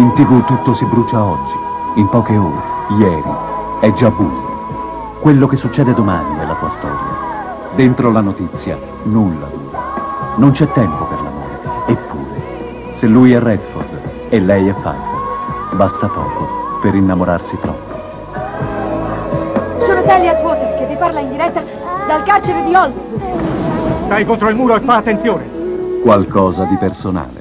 In TV tutto si brucia oggi, in poche ore, ieri, è già buio. Quello che succede domani è la tua storia. Dentro la notizia nulla dura. Non c'è tempo per l'amore, eppure, se lui è Redford e lei è Pfeiffer, basta poco per innamorarsi troppo. Sono Talia Atwater che vi parla in diretta dal carcere di Hollywood. Stai contro il muro e fa attenzione. Qualcosa di personale.